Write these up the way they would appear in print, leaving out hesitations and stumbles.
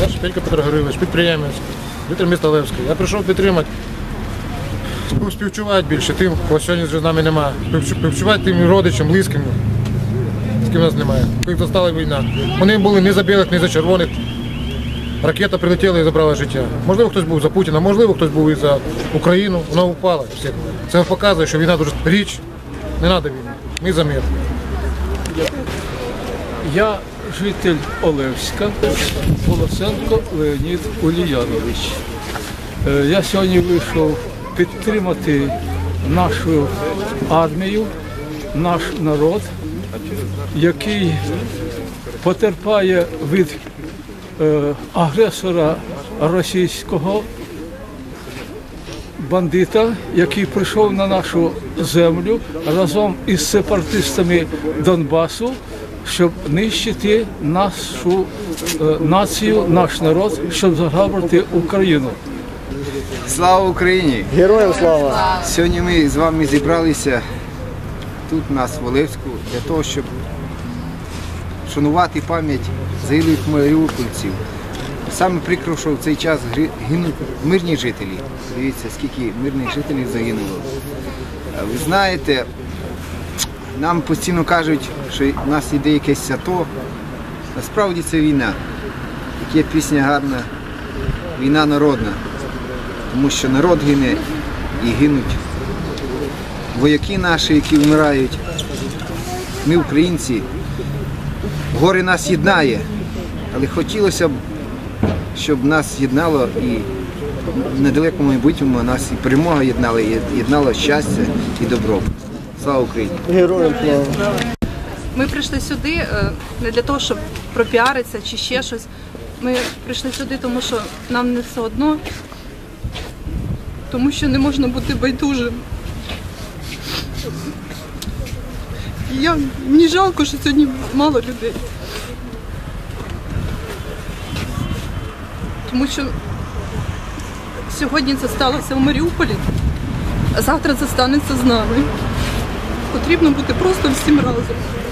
Я Шпилько Петро Григорович, підприємець, житель міста Левське. Я прийшов підтримати, співчувати більше тим, кого сьогодні вже з нами немає. Співчувати тим родичам, близьким, з ким нас немає. Коли застала війна. Вони були не за білих, не за червоних. Ракета прилетіла і забрала життя. Можливо, хтось був за Путіна, можливо, хтось був і за Україну. Вона упала. Це показує, що війна дуже річ. Не треба війни. Ми за мир. Я житель Олевська, Волосенко Леонід Уліянович. Я сьогодні вийшов підтримати нашу армію, наш народ, який потерпає від агресора російського бандита, який прийшов на нашу землю разом із сепаратистами Донбасу, щоб нищити нашу націю, наш народ, щоб заграбити Україну. Слава Україні! Героям слава! Сьогодні ми з вами зібралися тут, у нас в Олевську, для того, щоб шанувати пам'ять загиблих маріупольців. Саме прикро, що в цей час гинуть мирні жителі. Дивіться, скільки мирних жителів загинуло. Ви знаєте, нам постійно кажуть, що в нас йде якесь АТО. Насправді це війна. Як є пісня гарна, війна народна. Тому що народ гине і гинуть вояки наші, які вмирають. Ми, українці, горе нас єднає, але хотілося б, щоб нас єднало і в недалекому майбутньому нас і перемога єднала, і єднало щастя і добро. Слава Україні! Героям слава! Ми прийшли сюди не для того, щоб пропіаритися чи ще щось. Ми прийшли сюди, тому що нам не все одно, тому що не можна бути байдужим. Мені жалко, що сьогодні мало людей. Тому що сьогодні це сталося в Маріуполі, а завтра це станеться з нами. Потрібно бути просто всім разом.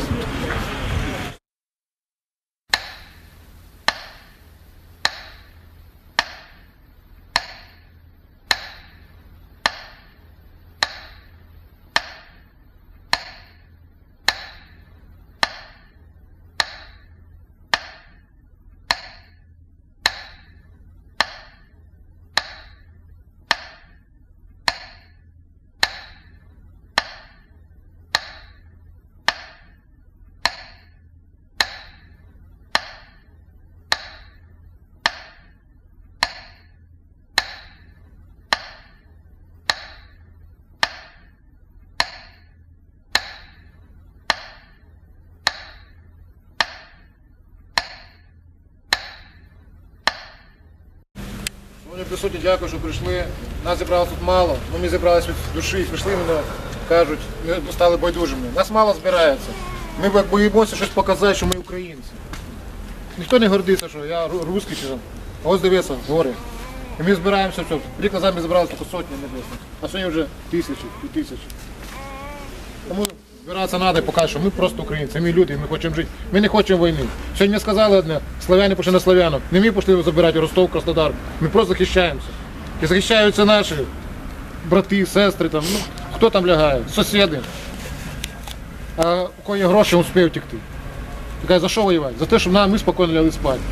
Сьогодні присутні, дякую, що прийшли. Нас зібралося тут мало, ми зібралися від душі, прийшли, мене кажуть, ми стали байдужими. Нас мало збирається. Ми боїмося щось показати, що ми українці. Ніхто не гордиться, що я русський чи там. А ось дивіться, гори. І ми збираємося, все. Рік назад ми збирали тільки сотні небесних, а сьогодні вже тисячі і тисячі. Тому збиратися треба і показати, що ми просто українці, ми люди, ми хочемо жити. Ми не хочемо війни. Сьогодні ми сказали одне, славяни пішли на славянок. Не ми пішли забирати Ростов, Краснодар. Ми просто захищаємося. І захищаються наші брати, сестри, там, ну, хто там лягає, сусіди. А у кого є гроші, він успів втекти. За що воювати? За те, щоб ми спокійно лягли спати.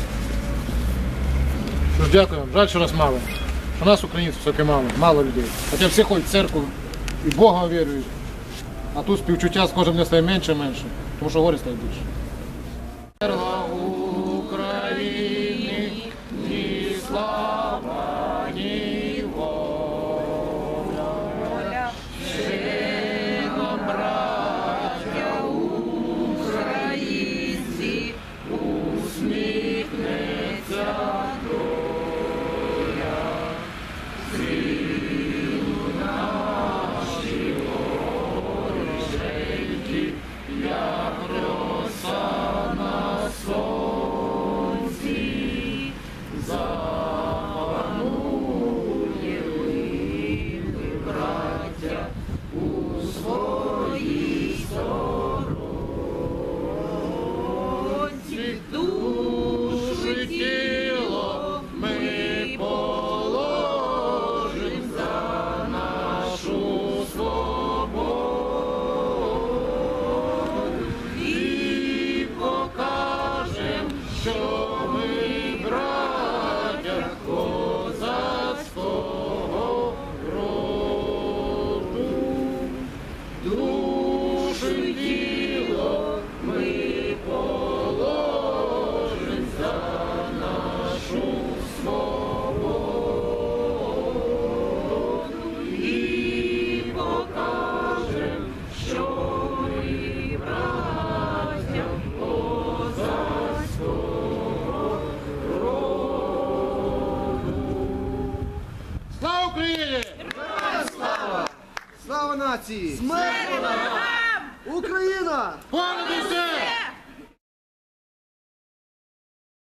Тож дякую вам. Жаль, що нас мало. У нас українців все-таки мало людей. Хоча всі ходять в церкву і Бога вірують. А тут співчуття з кожним днем стає менше і менше, тому що горі стає більше. України, ні слава, ні воля, ще нам, браття українці, усміхнеться доля, силу наші як роса на нації! Смерть ворогам! Україна! Понад усе!